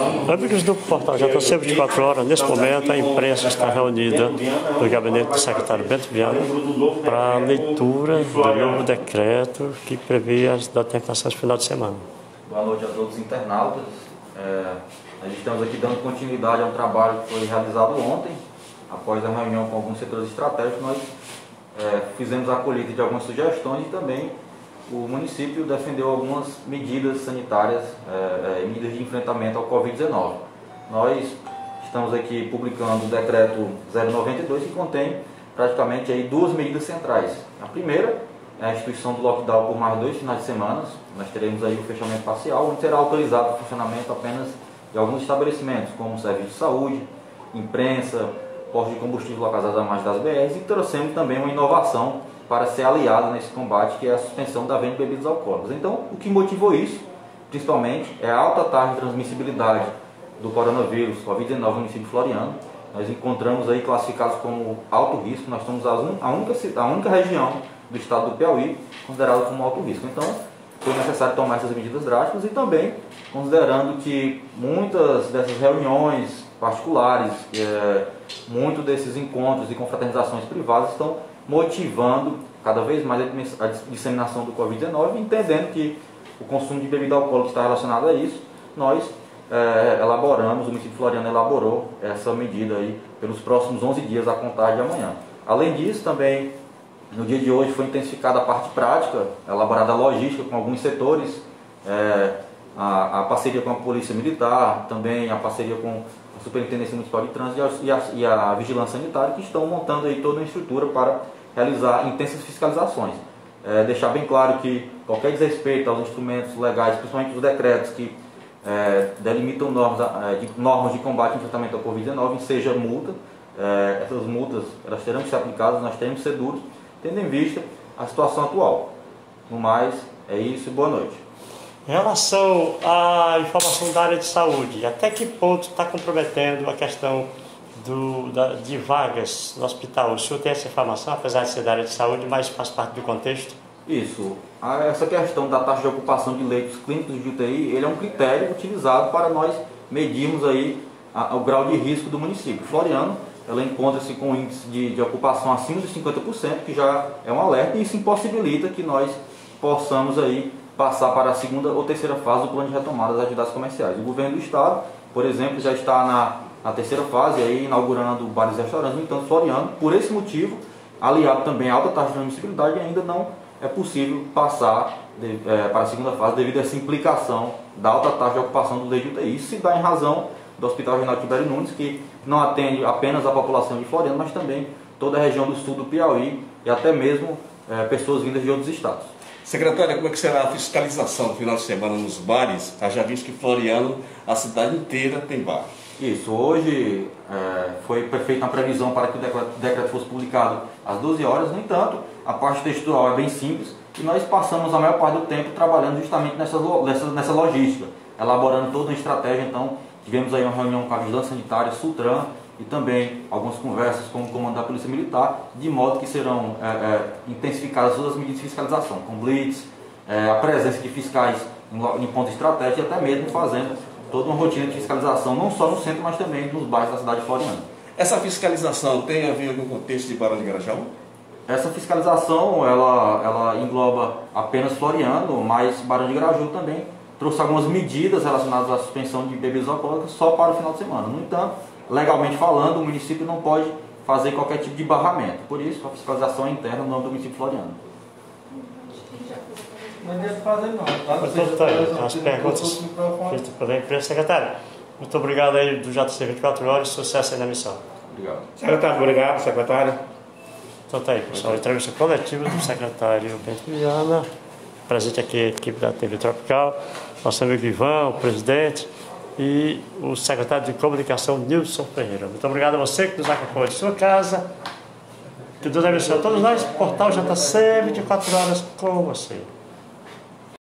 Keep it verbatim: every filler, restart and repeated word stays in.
Amigos do portal J C vinte e quatro horas, nesse momento a imprensa está reunida no gabinete do secretário Bento Viana para a leitura do novo decreto que prevê as tentações no final de semana. Boa noite a todos os internautas. É, nós estamos aqui dando continuidade a um trabalho que foi realizado ontem, após a reunião com alguns setores estratégicos. Nós é, fizemos a colheita de algumas sugestões e também o município defendeu algumas medidas sanitárias e é, medidas de enfrentamento ao Covid dezenove. Nós estamos aqui publicando o decreto zero noventa e dois, que contém praticamente aí duas medidas centrais. A primeira é a instituição do lockdown por mais dois finais de semana. Nós teremos aí o fechamento parcial, onde será autorizado o funcionamento apenas de alguns estabelecimentos, como serviço de saúde, imprensa, postos de combustível localizados à margem das B Rs, e trouxemos também uma inovação para ser aliada nesse combate, que é a suspensão da venda de bebidas alcoólicas. Então, o que motivou isso, principalmente, é a alta taxa de transmissibilidade do coronavírus Covid dezenove no município de Floriano. Nós encontramos aí classificados como alto risco. Nós somos a única, a única região do estado do Piauí considerada como alto risco. Então, foi necessário tomar essas medidas drásticas e também considerando que muitas dessas reuniões particulares, é, muitos desses encontros e confraternizações privadas estão motivando cada vez mais a disseminação do Covid dezenove, entendendo que o consumo de bebida alcoólica está relacionado a isso. Nós é, elaboramos, o município de Floriano elaborou essa medida aí pelos próximos onze dias a contar de amanhã. Além disso, também no dia de hoje foi intensificada a parte prática, elaborada a logística com alguns setores, é, a, a parceria com a Polícia Militar, também a parceria com a Superintendência Municipal de Trânsito e a, e a Vigilância Sanitária, que estão montando aí toda uma estrutura para realizar intensas fiscalizações. É, deixar bem claro que qualquer desrespeito aos instrumentos legais, principalmente os decretos que é, delimitam normas, é, de, normas de combate e enfrentamento ao Covid dezenove, seja multa, é, essas multas elas terão que ser aplicadas, nós teremos que ser duros, tendo em vista a situação atual. No mais, é isso e boa noite. Em relação à informação da área de saúde, até que ponto está comprometendo a questão do, da, de vagas no hospital? O senhor tem essa informação, apesar de ser da área de saúde, mas faz parte do contexto? Isso. Essa questão da taxa de ocupação de leitos clínicos de U T I, ele é um critério utilizado para nós medirmos aí a, o grau de risco do município. Floriano, ela encontra-se com um índice de, de ocupação acima de cinquenta por cento, que já é um alerta, e isso impossibilita que nós possamos aí passar para a segunda ou terceira fase do plano de retomada das atividades comerciais. O governo do estado, por exemplo, já está na, na terceira fase, aí, inaugurando bares e restaurantes. No entanto, Floriano, por esse motivo, aliado também à alta taxa de transmissibilidade, ainda não é possível passar de, é, para a segunda fase devido a essa implicação da alta taxa de ocupação do leito de U T I. Isso se dá em razão do Hospital Regional Tibério Nunes, que não atende apenas a população de Floriano, mas também toda a região do sul do Piauí e até mesmo é, pessoas vindas de outros estados. Secretária, como é que será a fiscalização no final de semana nos bares? Já visto que Floriano, a cidade inteira tem bar. Isso, hoje é, foi feita uma previsão para que o decreto, o decreto fosse publicado às doze horas, no entanto, a parte textual é bem simples e nós passamos a maior parte do tempo trabalhando justamente nessa, nessa, nessa logística, elaborando toda uma estratégia. Então, tivemos aí uma reunião com a Vigilância Sanitária, Sutran, e também algumas conversas com o comando da Polícia Militar, de modo que serão é, é, intensificadas todas as medidas de fiscalização, com blitz, é, a presença de fiscais em, em pontos estratégicos e até mesmo fazendo toda uma rotina de fiscalização, não só no centro, mas também nos bairros da cidade de Floriano. Essa fiscalização tem a ver com o contexto de Barão de Grajaú? Essa fiscalização, ela, ela engloba apenas Floriano, mas Barão de Grajaú também trouxe algumas medidas relacionadas à suspensão de bebidas alcoólicas só para o final de semana. No entanto, legalmente falando, o município não pode fazer qualquer tipo de barramento. Por isso, a fiscalização é interna no nome do município floriano. Não deve fazer não. Tá? Então, tá aí, as perguntas feitas pela imprensa. Secretário, muito obrigado aí do J C vinte e quatro horas, sucesso aí na missão. Obrigado. Secretário, obrigado, secretário. Então tá aí, pessoal, a entrevista coletiva do secretário Bento Viana, presente aqui a equipe da T V Tropical, nosso amigo Ivan, o presidente, e o secretário de Comunicação, Nilson Ferreira. Muito obrigado a você que nos acompanha de sua casa. Que Deus abençoe a todos nós. Portal J C vinte e quatro horas com você.